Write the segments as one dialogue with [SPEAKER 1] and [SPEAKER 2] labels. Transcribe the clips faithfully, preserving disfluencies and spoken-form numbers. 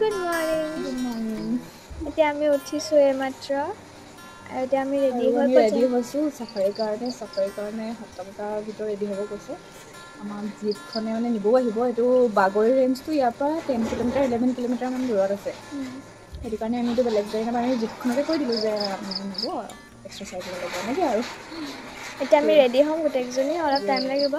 [SPEAKER 1] Good morning.
[SPEAKER 2] Good morning.
[SPEAKER 1] এতিয়া আমি উঠিছো এইমাত্ৰ আৰু এতিয়া আমি ৰেডি হৈ
[SPEAKER 2] ৰেডি হৈছো সাফাৰীৰ কাৰণে সাফাৰীৰ কাৰণে সাতটাৰ ভিতৰত ৰেডি হ'ব কৈছে আমাৰ জিপখনে মানে নিবও আহিব এইটো বাগৰি ৰেঞ্জটো ইয়াৰ পৰা টেন কিলোমিটাৰ ইলেভেন কিলোমিটাৰ মান দূৰত আছে সেইটো কাৰণে আমি এইটো বেলেগ গাড়ী নাপাৰি জিপখনকে কৈ দিলোঁ যে নিব এক্সাৰচাইজ কৰিব লাগিব এনেকৈ আৰু
[SPEAKER 1] এতিয়া আমি ৰেডি হ'ম গোটেইকেইজনী অলপ টাইম লাগিব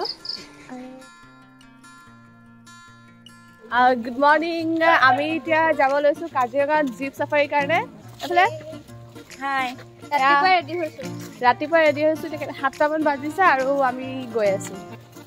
[SPEAKER 3] গুড মৰ্নিং আমি এতিয়া যাব লৈছোঁ কাজিৰঙাত জীপ চাফাৰীৰ কাৰণে এইফালে
[SPEAKER 1] হাই ৰাতিপুৱা ৰেডি হৈছোঁ
[SPEAKER 3] ৰাতিপুৱা ৰেডি হৈছোঁ সাতটামান বাজিছে আৰু আমি গৈ আছোঁ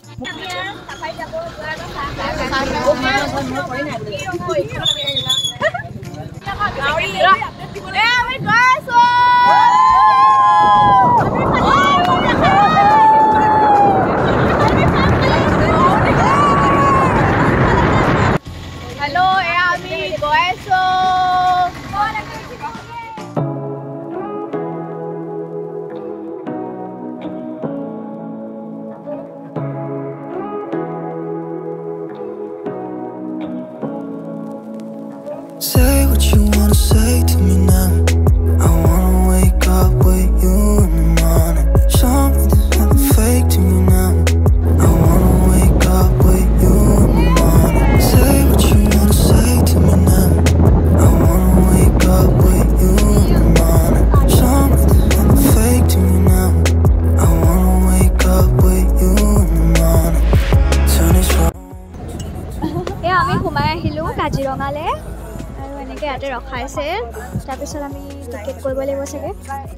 [SPEAKER 4] Say what you wanna say to me now. I wanna wake up with you in the morning. Show me there's nothing fake to me now. I wanna wake up with you in the morning. Say what you wanna say to me now. I wanna wake up with you in the morning. Show me there's nothing fake to me now. I wanna wake up with you in the morning. Turn this round.
[SPEAKER 1] Yeah, আমি ঘুমাই আহিলো কাজিৰঙালে এনেকৈ ইয়াতে ৰখাইছে তাৰপিছত আমি ticket কৰিব লাগিব চাগে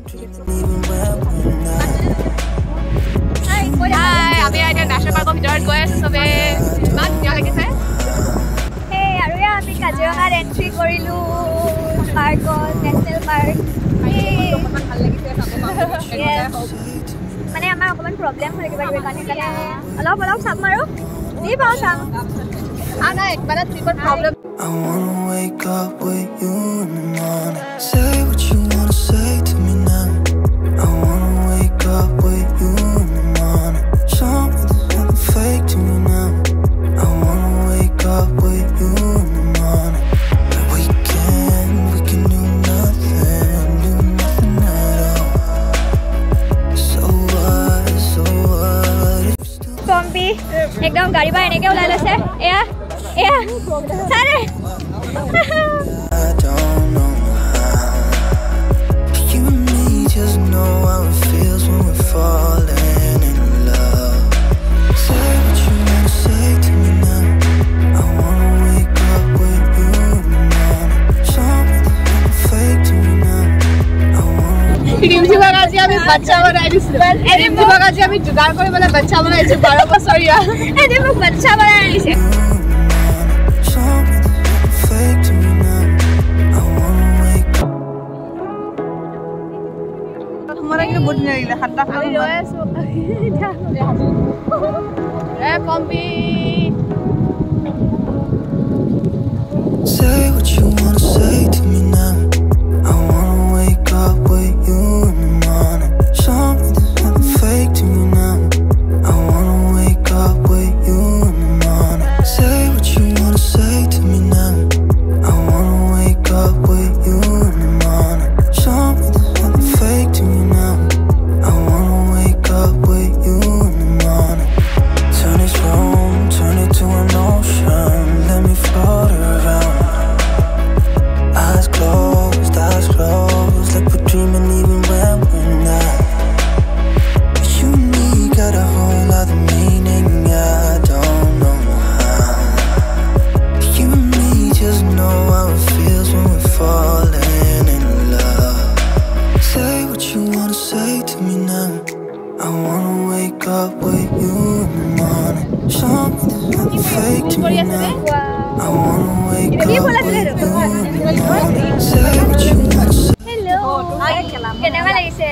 [SPEAKER 3] আমি এতিয়া নেশ্যনেল পাৰ্কৰ ভিতৰত গৈ আছোঁ চবে ইমান ধুনীয়া লাগিছে
[SPEAKER 1] সেই আৰু আমি কাজিৰঙাত এণ্ট্ৰি কৰিলোঁ পাৰ্কত নেশ্যনেল পাৰ্ক
[SPEAKER 3] ভাল লাগিছে
[SPEAKER 1] মানে আমাৰ অকণমান প্ৰব্লেম হয় কিবা কিবি কাৰণে সেইকাৰণে অলপ অলপ চাম আৰু যি পাওঁ চাম
[SPEAKER 3] আৰু নাই মানে ট্ৰিপৰ problem
[SPEAKER 4] I wanna wake up with you in the morning. Say what you wanna say to me now. I wanna wake up with you in the morning. Show me there's nothing fake to me now. I wanna wake up with you in the morning. We can, we can do nothing, do nothing at all. So what, so what if still
[SPEAKER 1] কম্পি একদম গাড়ী পৰা এনেকৈ ওলাই লৈছে এয়া এয়া চাৰে
[SPEAKER 4] I don't know how. You and me just know how it feels when we're falling in love. Say what you wanna say to me now. I wanna wake up with you in the morning. Show me there's nothing fake to me now. I wanna
[SPEAKER 3] ৰিমঝিমক আজি আমি বাচ্চা বনাই দিছিলোঁ ৰিমঝিমক আজি আমি যোগাৰ কৰি পেলাই বাচ্চা বনাইছোঁ বাৰ বছৰীয়া
[SPEAKER 1] এনে মোক বাচ্চা বনাই আনিছে
[SPEAKER 3] মই কিন্তু বহুত ধুনীয়া লাগিলে সাতটা খালি ৰৈ আছোঁ এ কম্পি
[SPEAKER 4] say what you wanna say to me now. I wanna wake up with you in the morning. Show me there's nothing fake to me now. I wanna wake up with you in the morning. Say what you wanna say to me now. I wanna wake up with you in the morning. Show me there's nothing fake to me now. I wanna wake up with you in the morning. Turn this room, turn it to an ocean. Let me float around. Eyes closed, eyes closed, like we're dreaming even when we're not. You and me got a whole other meaning, I don't know how. You and me just know how it feels when we're falling in love. Say what you wanna say to me now. I wanna wake up with you in the morning. Show me there's nothing fake to me now. I wanna wake up with you in the morning. Say what you wanna say.
[SPEAKER 1] Hello' কেনেকুৱা লাগিছে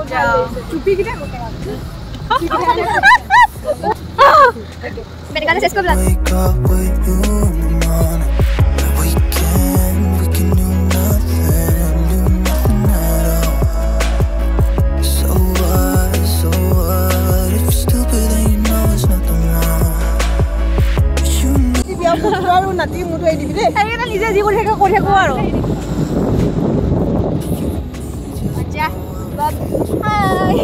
[SPEAKER 1] medical চেষ্ট কৰিব
[SPEAKER 4] Wake up with you in the morning. We can, we can do nothing, do nothing at all. So what, so what if you're stupid and you know it's nothing wrong. You know
[SPEAKER 3] নাতি মোৰটো এৰি দিবি দেই
[SPEAKER 2] সেইকাৰণে নিজে যি কৰি থাকে কৰি থাকো আৰু
[SPEAKER 1] আচ্ছা বাই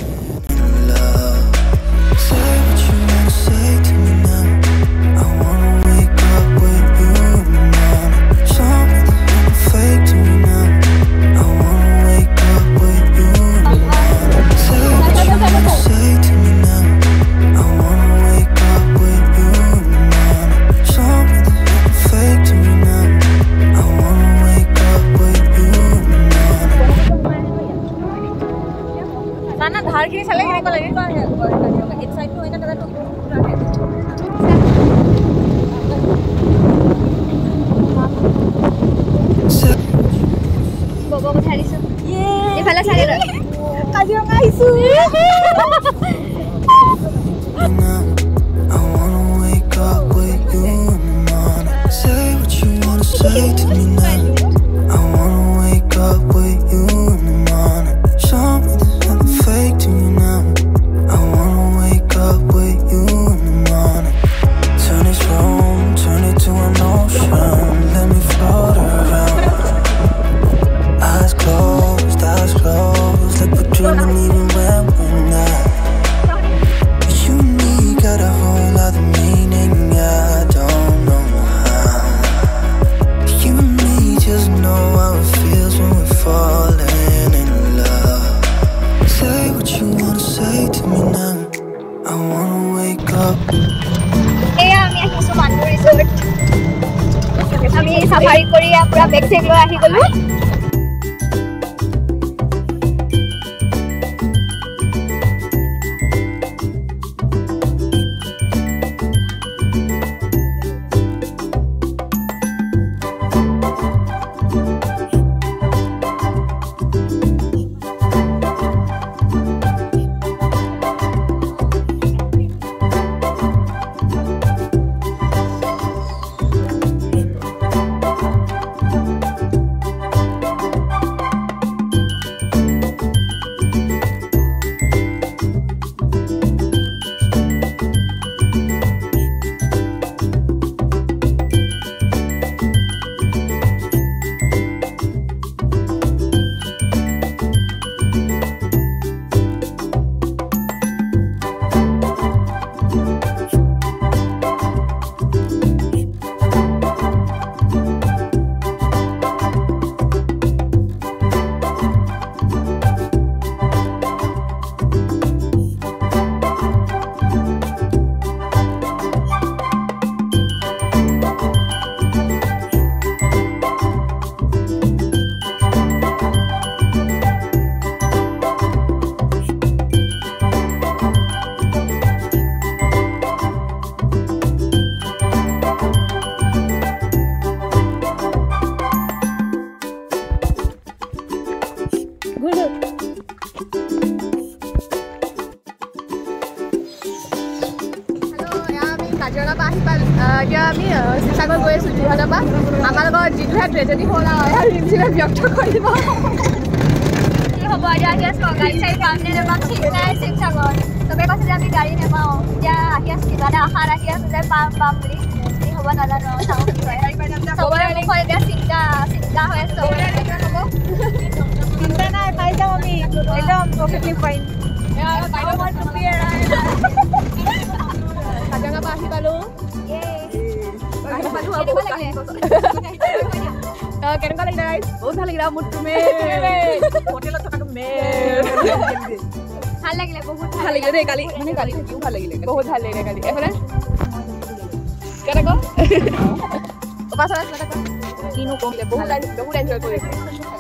[SPEAKER 2] না ধাৰখিনি চালে কেনেকুৱা লাগে ইট সাইডটো হয় না দাদা
[SPEAKER 1] ববক উঠাই দিছো এইফালে চাগে লৈ
[SPEAKER 2] কাজিৰঙা আহিছো
[SPEAKER 4] Say to me now, I wanna wake up with you in the morning. Show me there's nothing fake to me now. I wanna wake up with you in the morning. Turn this room, turn it to an ocean. Let me float around. Eyes closed, eyes closed, like we're dreaming even when we're not. You and me got a whole other meaning. I don't know how. You and me just know how it feels when we're falling in love. Say what you wanna say to me now. I wanna wake up.
[SPEAKER 1] এয়া আমি আহিছো মানু ৰিসৰ্ট আমি সাফাৰি কৰি পুৰা back check লৈ আহি গলো
[SPEAKER 3] কাজিৰঙা পৰা আহি পাল এতিয়া আমি শিৱসাগৰ গৈ আছোঁ যোৰহাটৰ পৰা আমাৰ লগত যিটোহে ট্ৰেজেডি হ'ল আৰু ৰিমচিমে ব্যক্ত কৰিব
[SPEAKER 1] কি হ'ব এতিয়া আহি আছোঁ গাড়ী চাৰি পাম নে নাপাম ঠিক নাই শিৱসাগৰ চবে কৈছে যে আমি গাড়ী নাপাওঁ এতিয়া আহি আছোঁ কিবা এটা আশা ৰাখি আছোঁ যে পাম পাম বুলি কি হ'ব নাজানো চাওঁ কি হয় চবৰে মুখত এতিয়া চিন্তা চিন্তা হৈ আছে চবৰে হ'ব
[SPEAKER 2] চিন্তা নাই পাই যাম আমি একদম প্ৰফিটলি পাৰিম
[SPEAKER 3] কাজিৰঙা পৰা আহি পালোঁ কেনেকুৱা লাগিলে বহুত ভাল লাগিলে মোৰ তুমি হোটেলত থকাটো
[SPEAKER 1] ভাল লাগিলে বহুত
[SPEAKER 3] ভাল লাগিলে দেই কালি মানে কালি থাকিও ভাল লাগিলে বহুত ভাল লাগিলে কালি এফালে কেনেকুৱা পাছত কিনো কম বহুত বহুত এনজয় কৰিছে